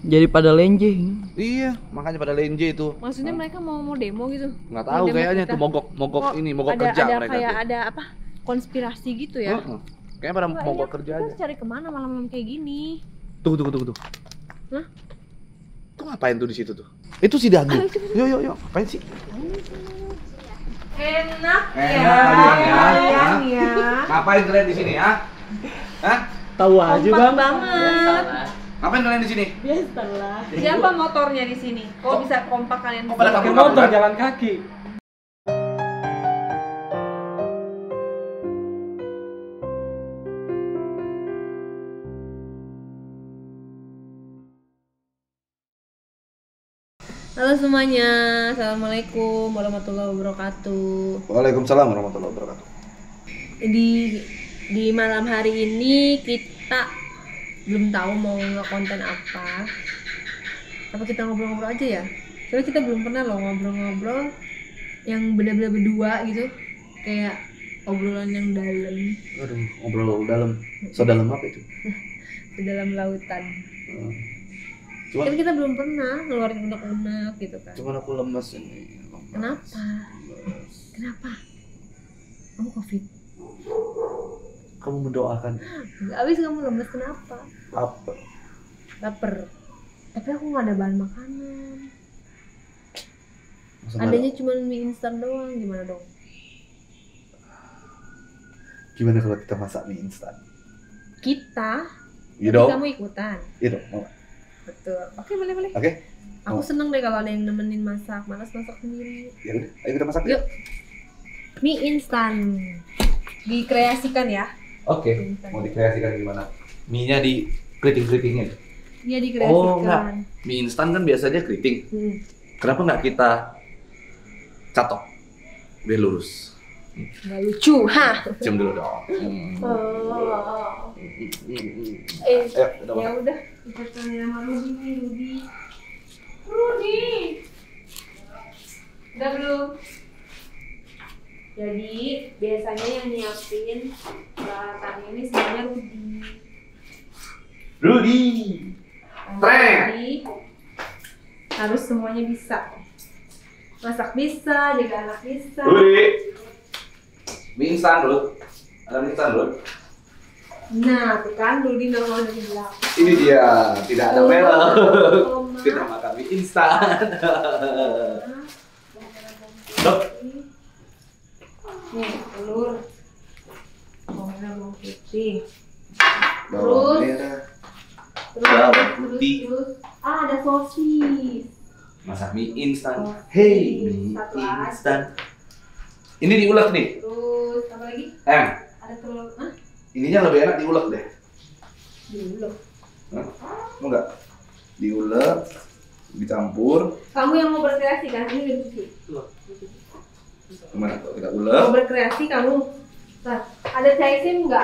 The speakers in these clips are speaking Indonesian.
Jadi pada lenjing. Iya, makanya pada lenje itu. Maksudnya mereka mau demo gitu? Nggak tahu Mau demo kayaknya kita? tuh mogok Oh, ini, mogok ada, kerja ada mereka kayak tuh. ada apa? Konspirasi gitu ya? Kayaknya pada Enggak, mogok ini kerja kita aja. harus cari kemana malam-malam kayak gini? Tunggu. Hah? Tuh ngapain tuh di situ tuh? Itu si Dagu. Yuk. Ngapain sih? Enak Enak, ya. Ngapain kalian di sini ya? Hah? Tahu aja Kompak bang. banget. Ngapain kalian di sini? Biasalah. Siapa motornya di sini? Kok bisa kompak kalian? Kok pada Pakai kabur-kaburan? motor jalan kaki. Halo semuanya, assalamualaikum warahmatullahi wabarakatuh. Waalaikumsalam warahmatullahi wabarakatuh. Di malam hari ini kita belum tahu mau nge-konten apa. Apa kita ngobrol-ngobrol aja ya? Soalnya kita belum pernah loh ngobrol-ngobrol yang benar-benar berdua gitu, kayak obrolan yang dalam Aduh, ngobrol dalam. So dalam apa itu? di dalam lautan. Cuman, Kan kita belum pernah ngeluarin unek-unek gitu kan. cuman aku lemes ini. Kenapa? Kenapa? Kamu COVID? Kamu mendoakan Abis kamu lemes kenapa? apa? Laper. Tapi aku nggak ada bahan makanan. Masa nggak Adanya cuma mie instan doang, gimana dong? Gimana kalau kita masak mie instan? Kita? Iya Tapi dong. kamu ikutan. Iya dong. Mau. Betul. Oke, boleh. Oke. Aku seneng deh kalau ada yang nemenin masak. Malas masak sendiri. Ya udah, ayo kita masak. Yuk. Mie instan. Dikreasikan ya. Oke. Mie instan. Mau dikreasikan gimana? Mie-nya di keriting-keritingin. Iya dikreasikan. Oh, enggak. Mie instan kan biasanya keriting. Kenapa nggak kita catok biar lurus? Nggak lucu, hah? Cium dulu dong. Oh. Ayo, udah Ya masak. udah, kita tanya sama Rudi nih, Rudi. Udah belum? Jadi biasanya yang nyiapin peralatannya ini sebenarnya Rudi. Rudy. Karena Trek. Rudi harus semuanya bisa. Masak bisa, jaga anak bisa. Rudy. Mie instan dulu. Ada mie instan dulu. Nah, tuh kan Rudi nongol dari belakang. Ini dia, tidak ada merah. Oma. Kita makan mie instan. Dok. Nih, telur. Bawang merah, bawang putih. Bawang merah. Bawang putih. Terus, ada sosis. Masak mie instan. Sosis. Hey, mie Satu lagi. instan. Ini diulek nih. Terus, apa lagi? Ada telur. Hah? Ininya lebih enak diulek deh. Dulu. Mau nggak? Diulek, dicampur. Kamu yang mau berkreasi kan? Ini udah cuci. Gimana kalau kita Mau ulek? berkreasi kamu. Nah, ada caisim nggak?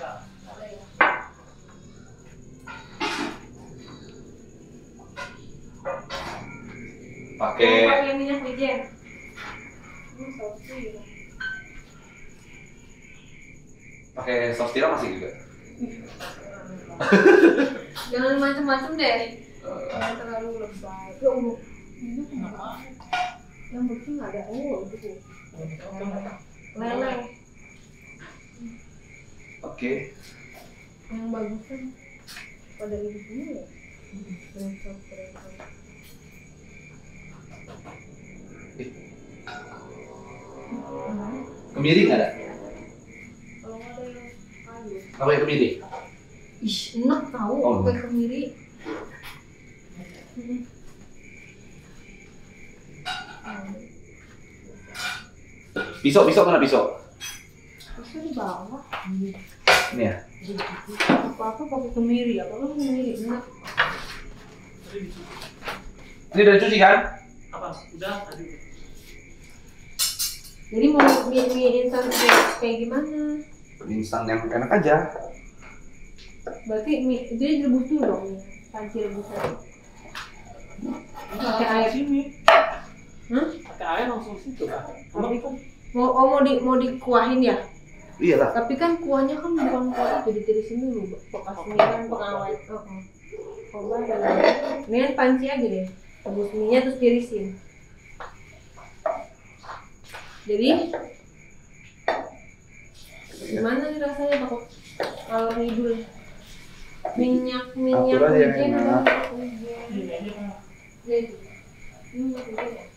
Mau Pakai pakai minyak wijen. Ini sosis. pakai saus tiram masih juga. Jangan macam-macam deh. Jangan terlalu lebay. Ya Allah. Ini kenapa? Yang bersih nggak ada. Oh, itu. Lele. Oke. Yang bagus kan pada ini semua ya. Keren. Kemiri nggak ada? Kalau nggak ada yang kayu. Apa yang kemiri? Ih, enak tahu Oh, apa yang kemiri. Pisau mana pisau? Bisa di bawah. Ini ya. Apa pakai kemiri? Apa lo kemiri? Enak. Ini udah cuci kan? Apa? Udah tadi. Jadi mau mie instan kayak gimana? Mie instan yang enak aja. Berarti mie jadi direbus dulu dong, panci rebusan. Pakai air. Sini. Hah? Pakai air langsung situ kan. Tapi kan mau dikuahin ya? Iyalah. Tapi kan kuahnya kan bukan kuah itu, ditirisin dulu bekas mie kan pengawet. Coba lagi. Ini panci aja deh. Rebus minyak terus tirisin. Jadi gimana nih rasanya takut kalau ngidul? Minyak Atur aja yang wijen enak. ada wijen. Jadi minyak wijen ya.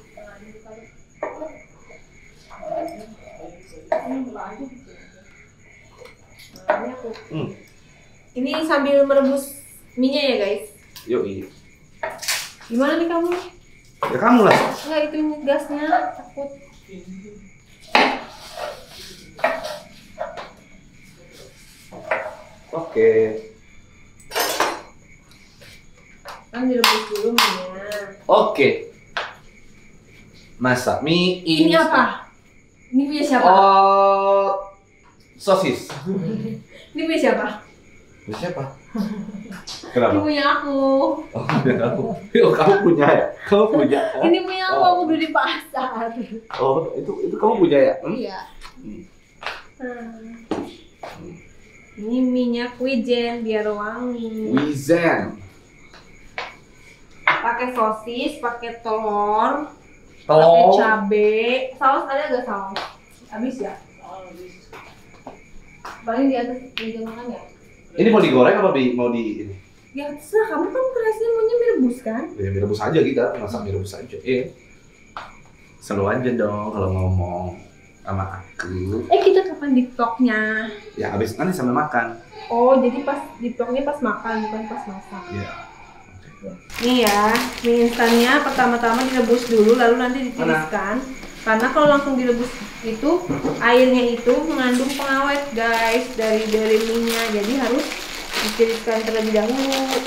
Ini sambil merebus minyak ya guys. Yoi. Gimana nih kamu? Ya kamu lah. Enggak itu gasnya takut. Oke. Kan direbus dulu minyak. Oke. Masak mie Ini apa? Ini punya siapa? Oh, sosis. Ini punya siapa? Ini siapa? Ini Kenapa? punya aku. Oh, punya aku. Oh, kamu punya ya? Kamu punya? Ini punya aku beli di pasar. Oh, itu kamu punya ya? Iya. Ini minyak wijen biar wangi. Wizen. Pakai sosis, pakai telur, pakai Telur. cabe. Saus ada nggak saus? Habis ya? Paling di atas meja makan ya? Ini mau digoreng apa mau di ini? Ya terserah, kamu kan kreasinya maunya mie rebus kan? Ya mie rebus aja kita, masak mie rebus aja. Selalu aja dong kalau ngomong sama aku. Kita kapan di vlognya? Ya habis nanti sambil makan. Oh, jadi pas di vlognya pas makan, bukan pas masak. Iya. Nih ya, mie instannya pertama-tama direbus dulu, lalu nanti ditiriskan. Karena kalau langsung direbus itu, airnya itu mengandung pengawet guys dari minyak, jadi harus ditiriskan terlebih dahulu.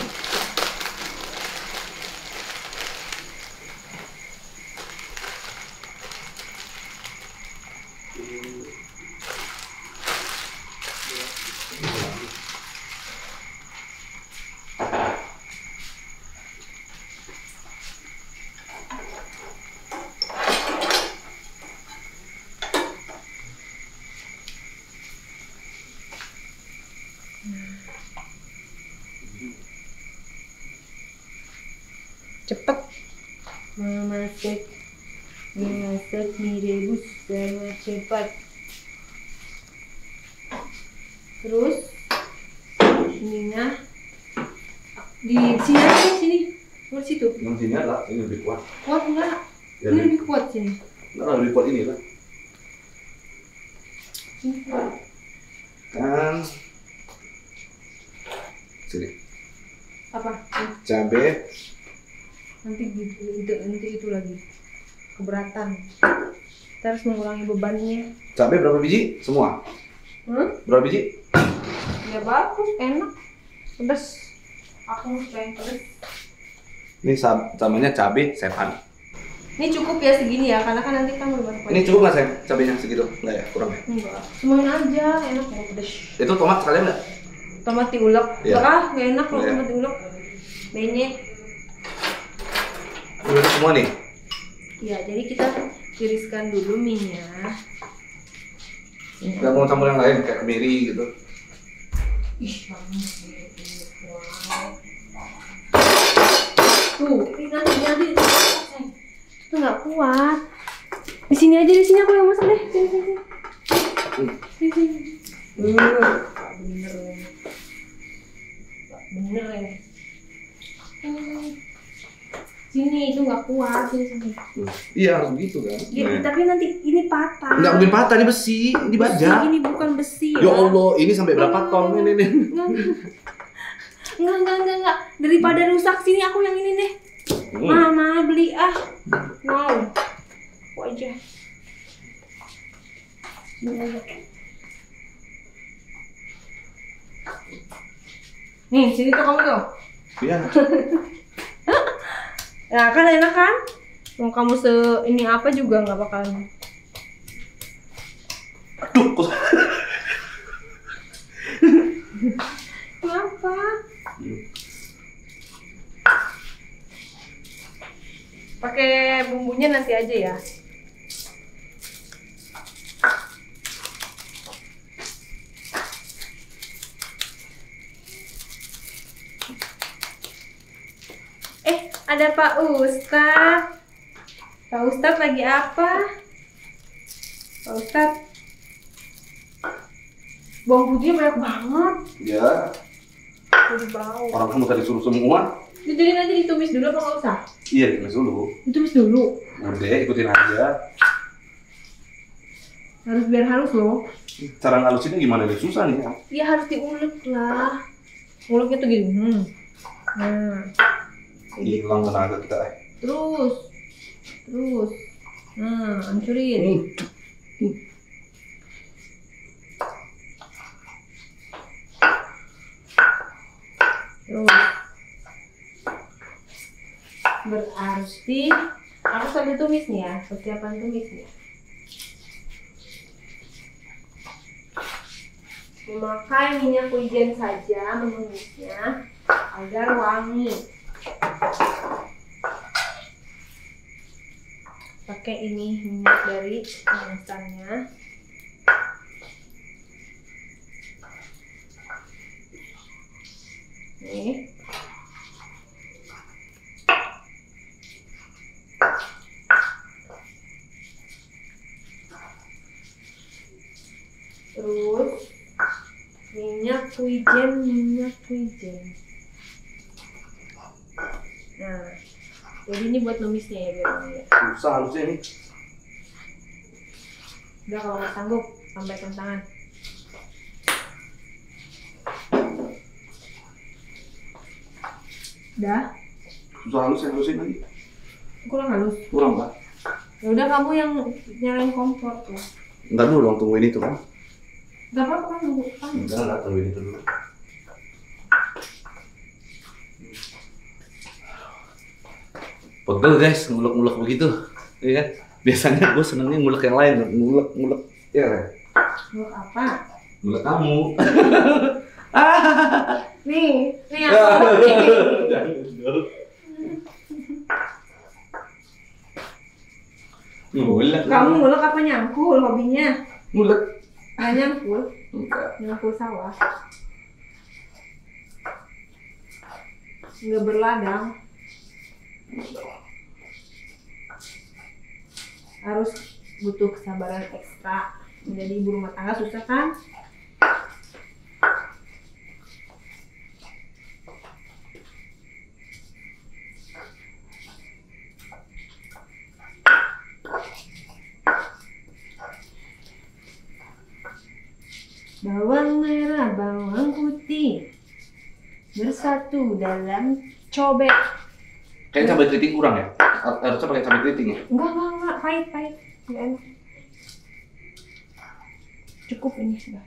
Cepet memasak mie rebus sangat cepat. Terus ininya di sini aja, sini buat situ. Yang sini lah, ini lebih kuat. Kuat enggak? Ya, Ini lebih kuat sini. Enggak lebih kuat ini lah. Ini kuat. Kan sini. Apa? Cabe. Nanti itu lagi keberatan. Kita harus mengurangi bebannya. Cabe berapa biji? Semua. Berapa biji? Ya bagus, enak, pedas. Aku suka yang pedas. Ini samanya cabe sepan. Ini cukup ya segini ya, karena kan nanti kan mau dimasak Ini cukup nggak sayang? Cabenya segitu? Nggak ya? Kurang ya? Enggak, semuanya aja, enak kok pedas. Itu tomat sekalian nggak? Tomat diulek, Iya. nggak enak kalau Iya. tomat diulek. Benyek. Udah semua nih. Ya, jadi kita tiriskan dulu minyak. Nggak mau campur yang lain kayak kemiri gitu. Ih, banget. Tuh, ini nanti itu nggak kuat. Di sini aja, di sini aku yang masak deh. Sini. Nggak bener ya. Nggak bener ya. Sini itu nggak kuat, sini. Iya harus begitu kan. Ya, tapi nanti ini patah. Nggak mungkin patah, ini besi, ini baja. Ini bukan besi. Ya Allah, ini sampai berapa ton ini nih? Enggak. Daripada rusak sini aku yang ini deh. Mama beli Wow. Aku aja. Nih, sini tuh kamu tuh. Iya. Nah, kan enak kan? Mau kamu ini apa juga nggak bakalan. Aduh, kok. Kenapa? Pakai bumbunya nanti aja ya. Ada Pak Ustadz. Pak Ustadz lagi apa? Pak Ustadz, bawang putihnya banyak banget. Ya, Jadi bau. orang kamu tadi suruh semua. Jadi nanti ditumis dulu apa nggak usah? Iya, ditumis dulu. Ditumis dulu. Udah, ikutin aja. Harus biar halus loh. Cara ngalusinnya gimana nih? Susah nih ya. Ya harus diulek lah. Uleknya tuh gini. Nah. Kayak gitu. Hilang tenaga kita. Terus. Nah, hancurin. Terus. Berarti aku sambil tumis nih ya, persiapan tumis nih. Memakai minyak wijen saja menumisnya agar wangi. Pakai ini minyak dari instannya. Nih. Terus minyak wijen. Nah, jadi ini buat numisnya ya biar wangi. Susah halusnya nih. Udah kalau nggak sanggup, sampaikan tangan. Udah, Susah halusin lagi. kurang halus. Kurang, Pak. Ya udah kamu yang nyalain kompor tuh. Ntar dulu dong, tungguin itu kan. Gak apa-apa kan nunggu kan. Enggak, tungguin itu dulu. Pegel guys, ngulek-ngulek begitu. Iya kan? Biasanya gue senengnya ngulek yang lain, ngulek. Ya kan? Nunggu apa? Ngulek kamu. Nih apa nih? Ngulek. Kamu ngulek apa nyangkul hobinya? Ngulek. Nggak nyangkul, Enggak. nyangkul sawah. Nggak berladang. Harus butuh kesabaran ekstra. Menjadi ibu rumah tangga susah kan? Bawang merah, bawang putih bersatu dalam cobek. Kayak cabai keriting kurang ya? Harusnya pakai cabai keriting ya? Enggak, pahit. Enggak enak. Cukup ini sudah.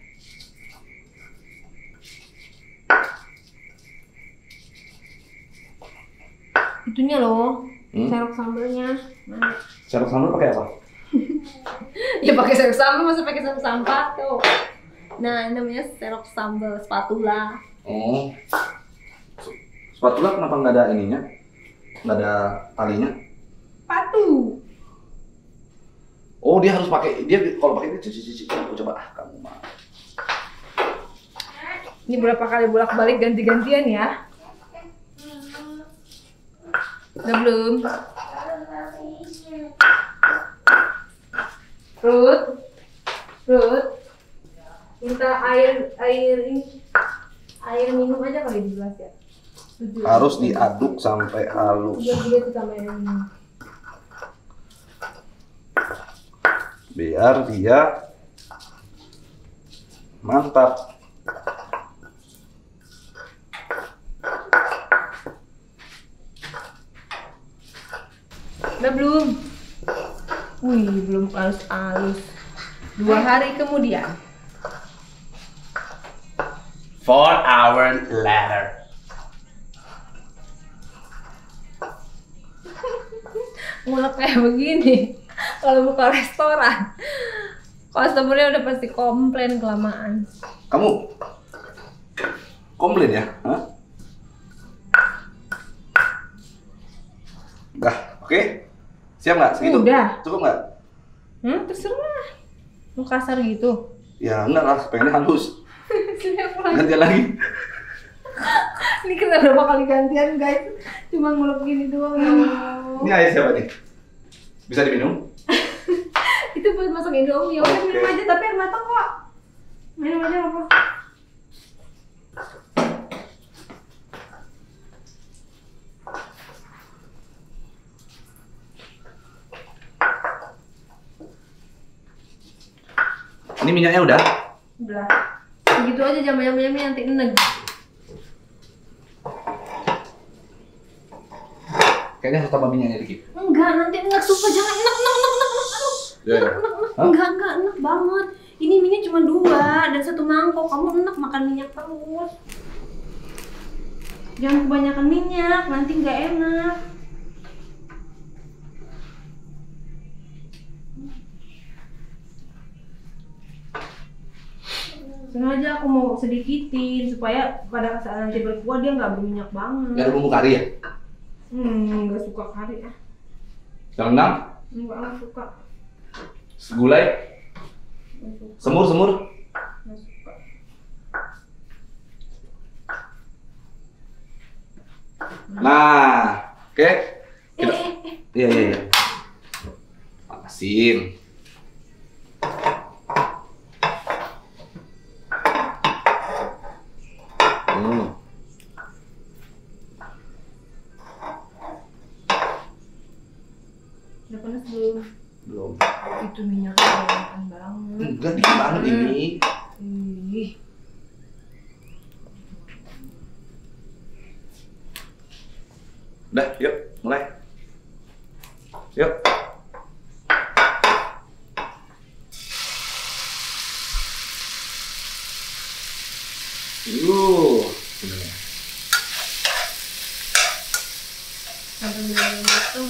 Itunya loh, serok sambelnya. Nah. Serok sambal pakai apa? Ya pakai serok sambal, masa pakai serok sampah tuh. Nah, namanya serok sambal spatula. Oh. Spatula kenapa nggak ada ininya? Nggak ada talinya? Patu. Oh, dia harus pakai, dia kalau pakai ini cici. Aku coba, kamu mah. Ini berapa kali bolak-balik ganti-gantian ya? Udah belum? Ruth, minta air minum aja kali di gelas ya. Harus diaduk sampai halus. Dia tuh sama air minum. Biar dia mantap. Udah belum? Wih, belum halus-halus. 2 hari kemudian. 4 hours later. Ngulek kayak begini. Kalau buka restoran, customernya udah pasti komplain kelamaan. Kamu komplain ya? Hah? Udah, oke? Siap nggak segitu? Udah. Cukup nggak? Terserah. Mau kasar gitu. Ya enggak lah, pengennya halus. Sudah pulang. Ganti lagi. Ini kita berapa kali gantian guys? Cuma ngulek gini doang ya Allah. Ini air siapa nih? Bisa diminum? Itu buat masak Indomie. Ya udah minum aja tapi air matang kok. Minum aja apa? Ini minyaknya udah? Udah. Begitu aja jamnya nanti enek. Kayaknya harus tambah minyaknya dikit. Enggak, nanti enek sumpah jangan enek. Aduh. Ya, ya. Enggak enek banget. Ini minyak cuma 2 dan 1 mangkok. Kamu enek makan minyak terus. Jangan kebanyakan minyak, nanti nggak enak. Sengaja aku mau sedikitin supaya pada saat nanti berkuah dia nggak berminyak banget. Nggak ada bumbu kari ya? Nggak suka kari ah. Rendang? Nggak suka. Gulai? Nggak suka. Semur? Nggak suka. Nah, oke. Iya. Panasin. Udah panas belum? Belum. Itu minyaknya kebanyakan banget. Enggak, dikit banget ini. Ih. Udah, yuk, mulai. Yuk. Bener. Sampai benar-benar matang.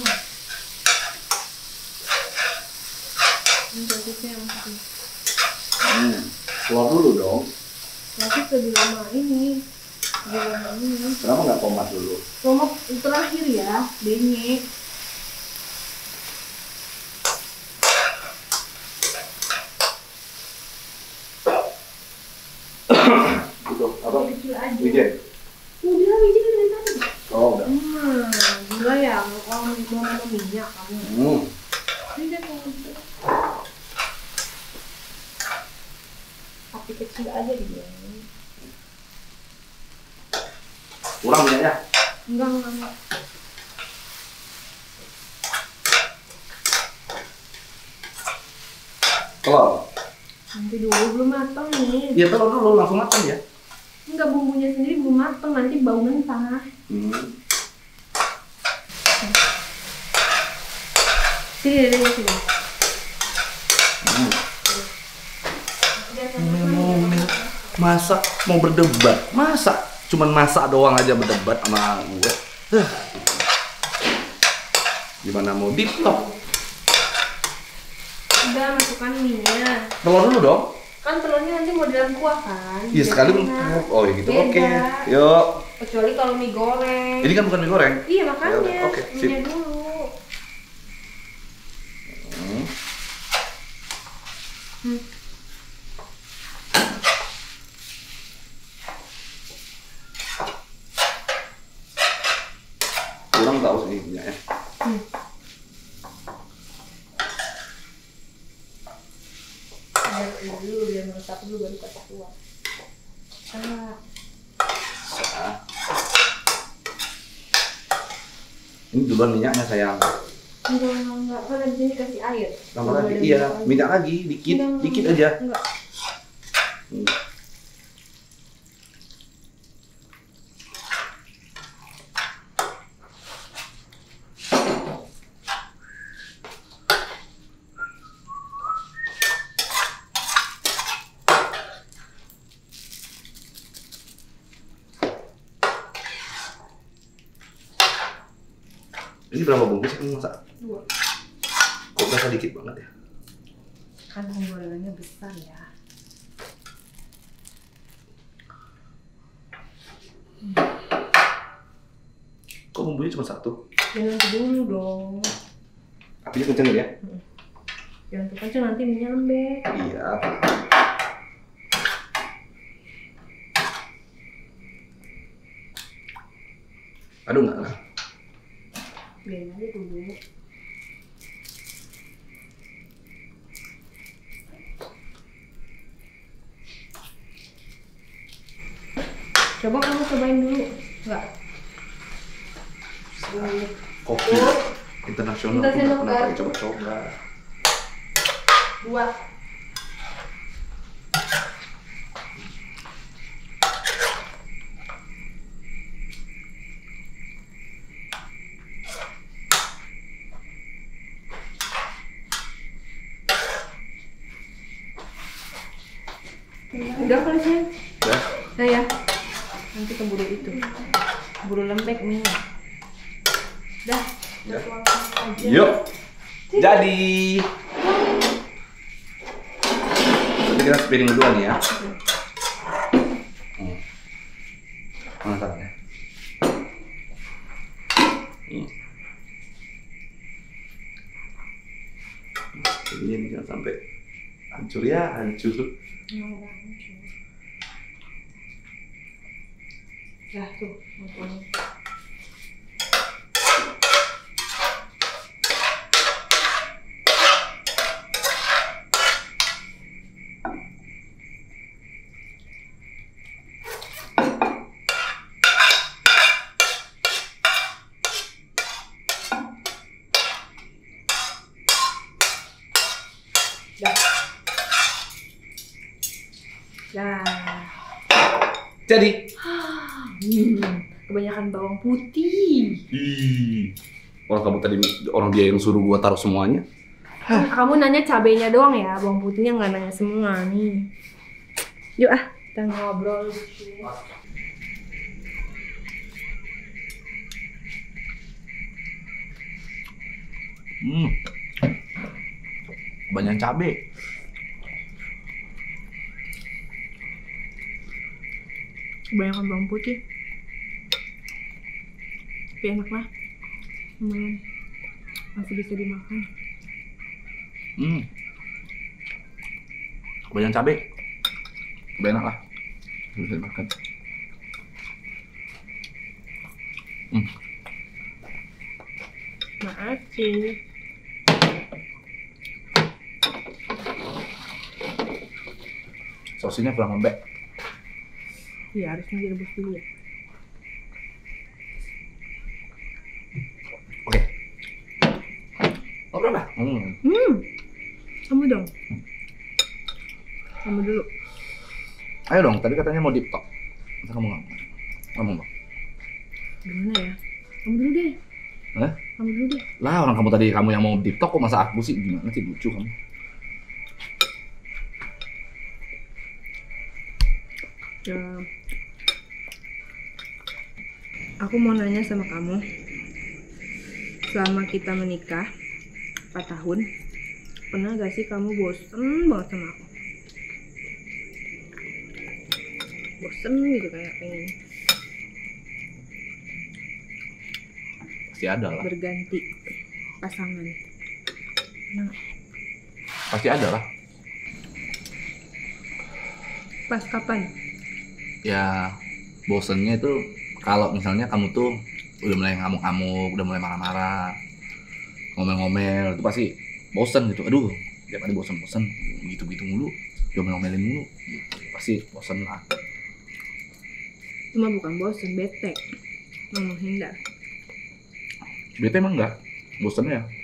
Ini bagusnya yang masih. Keluar dulu dong. Nanti lebih lama ini. Kenapa nggak tomat dulu? Tomat terakhir ya, benyek. Gitu, apa? Kecil aja. Wijen? Udah, wijen dari tadi. Oh, udah. Gila ya, kalau mau minyak kamu. Ini mau api kecil aja dia. Kurang minyaknya? Enggak. Telur? Nanti dulu belum matang nih. Iya, telur dulu, langsung matang ya? Enggak, bumbunya sendiri belum matang, nanti bau mentah. Sini. Masa mau berdebat? Masa cuman masak doang aja berdebat sama gue? Gimana mau deep talk? Udah, masukkan minyak. Telur dulu dong. Kan telurnya nanti mau di dalam kuah kan? Iya, sekali enak. oh ya gitu. Beda. Oke. Yuk. Kecuali kalau mie goreng. Ini kan bukan mie goreng. Iya, makanya. Ya, oke, sip. Minyak dulu. Kurang nggak usah minyaknya? Biar meresap dulu baru kasih kuah. Ini duluan minyaknya sayang. Enggak, kan di sini kasih air. Tambah lagi, iya, minyak lagi, dikit aja. Enggak. Ini berapa bungkus yang masak? 2. Kok berasa dikit banget ya? Kan penggorengannya besar ya. Kok bumbunya cuma 1? Jangan nanti dulu dong. Apinya kenceng ya? Jangan kenceng nanti minyak lembek. Iya. Aduh nggak. Biarin aja dulu. Coba kamu cobain dulu. Enggak. Kopi internasional Minta tuh nggak sendok, pernah kan? pakai coba-coba. 2. Udah kali sayang. Ya. Nah ya. Nanti keburu itu. Keburu lembek mie. Dah. Ya. Tuangkan aja. Yuk. Jadi. Nanti kita spiring dulu nih ya. Mana tangannya? Ini jangan sampai hancur ya, hancur. Dah tuh. Potong. Dah. Dah. Jadi. Kebanyakan bawang putih. Ih. Orang kamu tadi dia yang suruh gua taruh semuanya. Kamu nanya cabenya doang ya, bawang putihnya nggak nanya semua nih. Yuk kita ngobrol. Banyak cabe. Kebanyakan bawang putih. Tapi enak lah. Lumayan. Masih bisa dimakan. Banyak cabe. Enak lah. Bisa dimakan. Makasih. Sosinya kurang lembek. Iya, harusnya direbus dulu ya. Oke. Oh, berapa? Kamu dong. Kamu dulu. Ayo dong, tadi katanya mau deep talk. Masa kamu nggak mau? Ngomong dong. Gimana ya? Kamu dulu deh. Hah? Kamu dulu deh. Lah orang kamu tadi kamu yang mau deep talk kok masa aku sih, gimana sih, lucu kamu. Ya. Aku mau nanya sama kamu. Selama kita menikah 4 tahun, pernah gak sih kamu bosen banget sama aku? Bosen gitu kayak pengen Pasti ada lah. berganti pasangan. Nah, Pasti ada lah. pas kapan? Ya bosennya itu kalau misalnya kamu tuh udah mulai ngamuk-ngamuk, udah mulai marah-marah, ngomel-ngomel, itu pasti bosen gitu. Aduh, tiap hari bosen-bosen, gitu-gitu mulu, ngomel-ngomelin mulu, gitu. Pasti bosen lah. Cuma bukan bosen, bete. Mau menghindar. Bete emang enggak, bosen ya.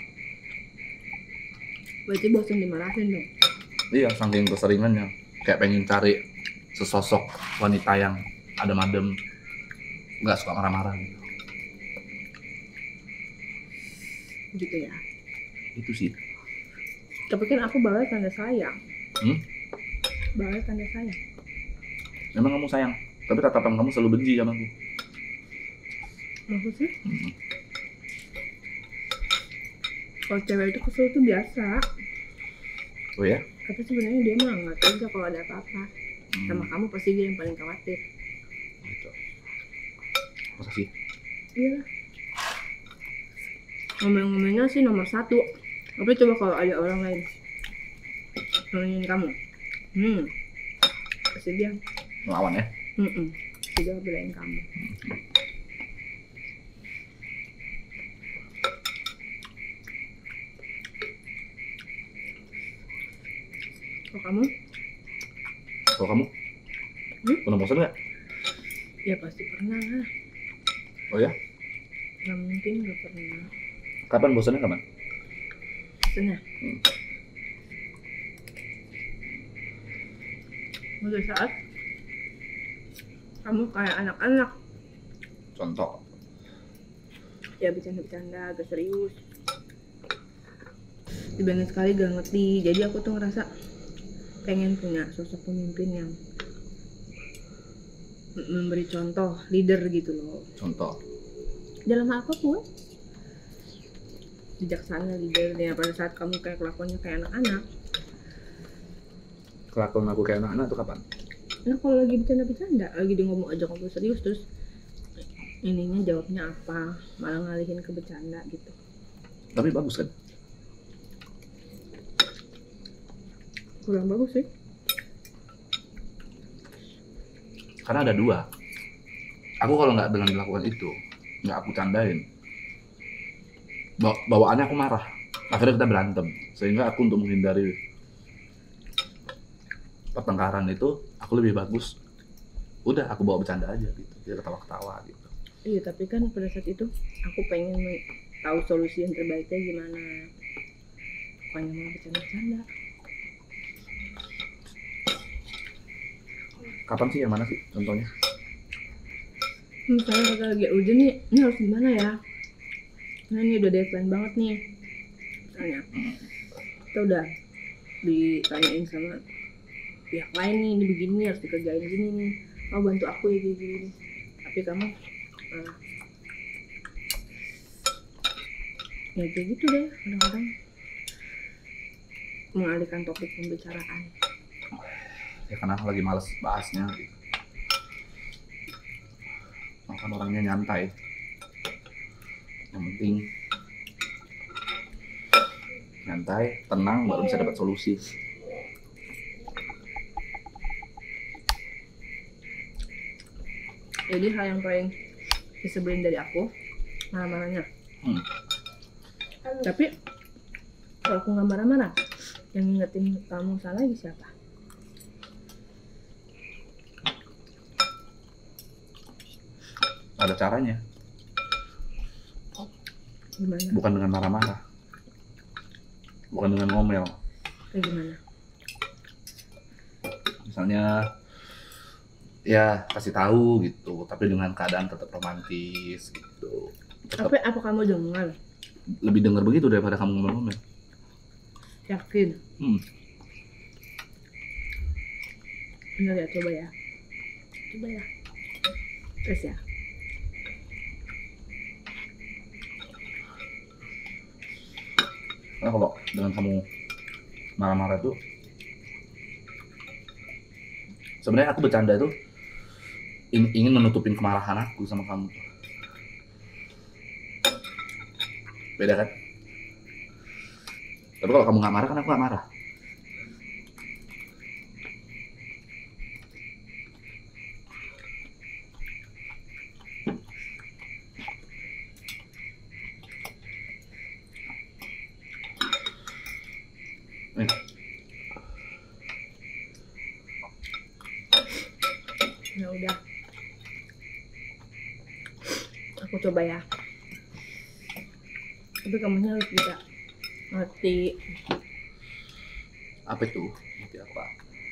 Berarti bosen dimarahin dong. Iya, saking keseringannya, kayak pengen cari sesosok wanita yang adem-adem, nggak suka marah-marah gitu. Gitu ya. Itu sih. Tapi kan aku balas tanda sayang. Hmm? Balas tanda sayang. Memang kamu sayang, tapi tatapan kamu selalu benci sama aku. Maksudnya? Kalau cewek itu kesel tuh biasa. Oh ya? Tapi sebenarnya dia mah nggak tega kalau ada apa-apa. Sama kamu pasti dia yang paling khawatir. Gitu. Masa sih? Iya. Ngomel-ngomelnya sih nomor 1. Tapi coba kalau ada orang lain ngomongin kamu, pasti dia Melawan ya? pasti dia belain kamu. Kalau kamu? Kalau kamu? Pernah bosan nggak? Ya pasti pernah lah. Oh ya? Gak mungkin gak pernah. Kapan bosannya kapan? Bosannya? Pada saat kamu kayak anak-anak. Contoh. Ya bercanda-bercanda, agak serius. Banyak sekali gak ngerti. Jadi aku tuh ngerasa pengen punya sosok pemimpin yang memberi contoh, leader gitu loh. Contoh. Dalam hal apapun. Bijaksana leadernya pada saat kamu kayak kelakuannya kayak anak-anak. Kelakuan aku kayak anak-anak tuh kapan? Nah kalau lagi bercanda-bercanda, lagi dia ngomong aja ngobrol serius terus ininya jawabnya apa, malah ngalihin ke bercanda gitu. Tapi bagus kan? Kurang bagus sih. Karena ada dua. Aku kalau nggak dengan melakukan itu, nggak aku candain, bawaannya aku marah. Akhirnya kita berantem. Sehingga aku untuk menghindari pertengkaran itu, aku lebih bagus. Udah, aku bawa bercanda aja gitu. Dia ketawa-ketawa gitu. Iya tapi kan pada saat itu aku pengen tahu solusi yang terbaiknya gimana. Bukannya malah bercanda-bercanda. Kapan sih, yang mana sih contohnya? Misalnya kita lagi hujan nih, ini harus gimana ya? Nah ini udah deadline banget nih. Misalnya kita udah ditanyain sama pihak lain nih, ini begini harus dikerjain gini nih. Mau bantu aku ya gini. Tapi kamu ya kayak gitu deh kadang-kadang mengalihkan topik pembicaraan. Ya karena aku lagi males bahasnya gitu. Kan orangnya nyantai. Yang penting nyantai, tenang, baru bisa dapat solusi. Jadi hal yang paling disebelin dari aku marah-marahnya. Tapi kalau aku nggak marah-marah, yang ngingetin kamu salah lagi siapa? Ada caranya. Gimana? Bukan dengan marah-marah. Bukan dengan ngomel. Kayak gimana? Misalnya ya kasih tahu gitu, tapi dengan keadaan tetap romantis gitu. Tetap Tapi apa kamu dengar? lebih dengar begitu daripada kamu ngomel-ngomel. Yakin? Bener ya, coba ya. Coba ya. Terus ya. Karena kalau dengan kamu marah-marah tuh, sebenarnya aku bercanda tuh ingin menutupin kemarahan aku sama kamu. Beda kan? Tapi kalau kamu nggak marah kan aku nggak marah. Ya udah. Aku coba ya. Tapi kamunya harus bisa ngerti. Apa itu? Ngerti apa?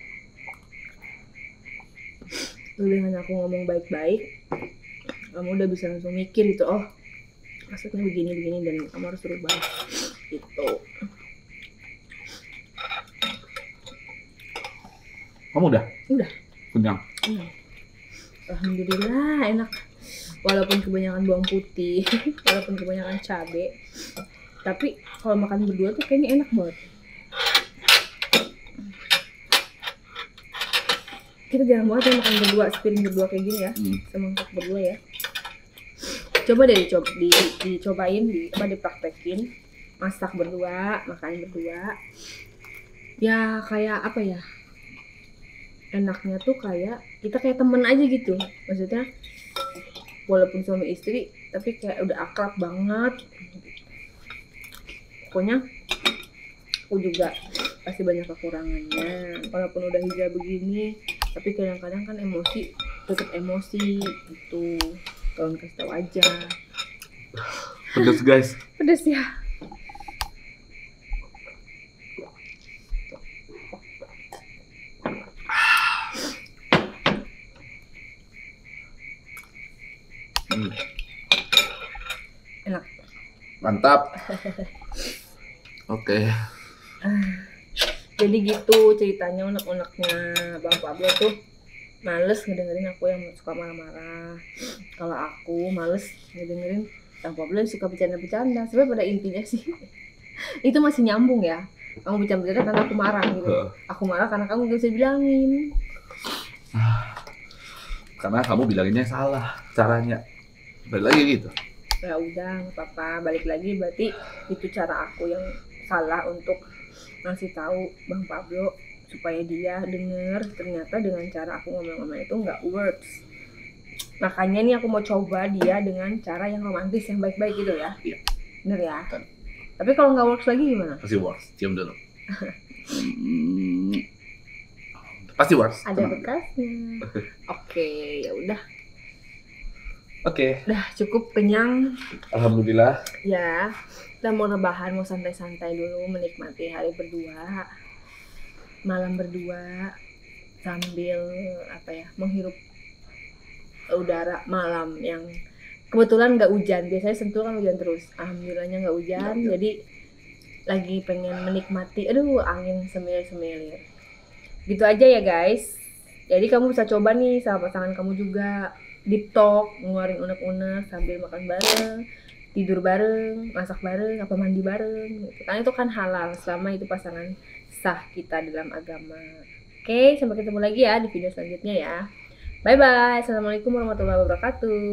Dengan aku ngomong baik-baik, kamu udah bisa langsung mikir gitu, oh maksudnya begini dan kamu harus berubah gitu. Kamu udah? Udah. Kenyang? Alhamdulillah enak. Walaupun kebanyakan bawang putih, walaupun kebanyakan cabai, tapi kalau makan berdua tuh kayaknya enak banget. Kita jarang banget ya makan berdua, sepiring berdua kayak gini ya, semangkuk berdua ya. Coba deh dicobain, dipraktekin, masak berdua, makan berdua. Ya kayak apa ya? Enaknya tuh kayak kita kayak temen aja gitu, maksudnya walaupun suami istri tapi kayak udah akrab banget. Pokoknya aku juga pasti banyak kekurangannya. Walaupun udah hijab begini, tapi kadang-kadang kan emosi, tetap emosi gitu. Tolong kasih tahu aja. Pedes guys. Pedes ya. Enak. Mantap. Oke. Jadi gitu ceritanya, unek-uneknya Bang Pablo tuh males ngedengerin aku yang suka marah-marah. Kalau aku males ngedengerin Bang Pablo yang suka bercanda-bercanda. Sebenarnya pada intinya sih itu masih nyambung ya. Kamu bercanda-bercanda karena aku marah gitu. Aku marah karena kamu gak bisa bilangin. Karena kamu bilanginnya salah caranya. Balik lagi gitu. Ya udah, nggak apa-apa. Balik lagi berarti itu cara aku yang salah untuk ngasih tahu Bang Pablo supaya dia denger. Ternyata dengan cara aku ngomong-ngomong itu nggak works. Makanya nih aku mau coba dia dengan cara yang romantis, yang baik-baik gitu ya. Iya. Bener ya. Betul. Tapi kalau nggak works lagi gimana? Pasti works. Cium dulu. Pasti works. Ada bekasnya. Oke, ya udah. Oke. Udah cukup kenyang. Alhamdulillah. Ya, kita mau rebahan, mau santai-santai dulu, menikmati hari berdua, malam berdua, sambil menghirup udara malam yang kebetulan nggak hujan. Biasanya Sentul kan hujan terus. Alhamdulillahnya nggak hujan, jadi lagi pengen menikmati. Aduh, angin semilir-semilir. Gitu aja ya guys. Jadi kamu bisa coba nih sama pasangan kamu juga. Deep talk, ngeluarin unek-unek sambil makan bareng, tidur bareng, masak bareng, apa mandi bareng gitu. Karena itu kan halal selama itu pasangan sah kita dalam agama. Oke, sampai ketemu lagi ya di video selanjutnya ya. Bye bye. Assalamualaikum warahmatullahi wabarakatuh.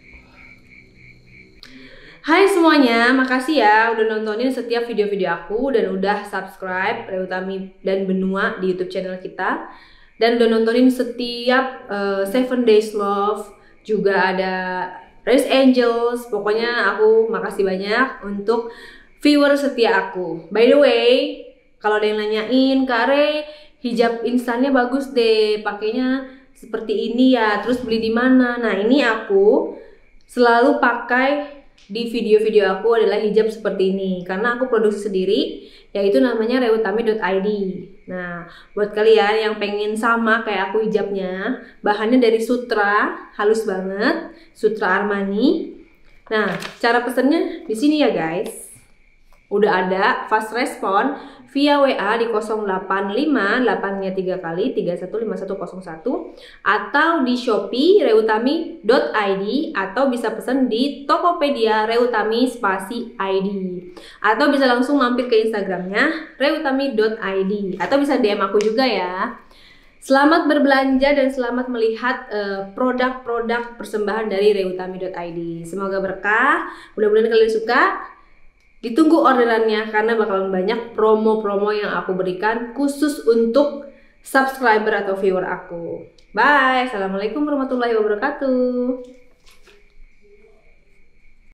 Hai semuanya, makasih ya udah nontonin setiap video-video aku dan udah subscribe Reutami dan Benua di YouTube channel kita. Dan udah nontonin setiap 7 Days Love, juga ada Raise Angels. Pokoknya aku makasih banyak untuk viewer setia aku. By the way, kalau ada yang nanyain, Kak Re, hijab instannya bagus deh, pakainya seperti ini ya, terus beli di mana? Nah, ini aku selalu pakai di video-video aku adalah hijab seperti ini karena aku produksi sendiri, yaitu namanya reutami.id. Nah, buat kalian yang pengen sama kayak aku hijabnya, bahannya dari sutra, halus banget, sutra Armani. Nah, cara pesennya di sini ya guys. Udah ada fast respon via WA di 085-8-nya 3 kali 315101 atau di Shopee reutami.id atau bisa pesan di Tokopedia Reutami spasi ID atau bisa langsung mampir ke Instagramnya reutami.id atau bisa DM aku juga ya. Selamat berbelanja dan selamat melihat produk-produk persembahan dari reutami.id. Semoga berkah, mudah-mudahan kalian suka. Ditunggu orderannya karena bakalan banyak promo-promo yang aku berikan khusus untuk subscriber atau viewer aku. Bye. Assalamualaikum warahmatullahi wabarakatuh.